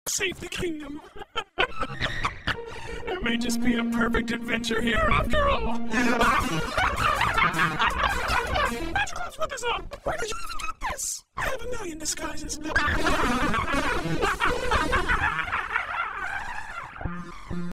Save the kingdom. It may just be a perfect adventure here after all. Let's put this on. Where did you get this? I have a million disguises.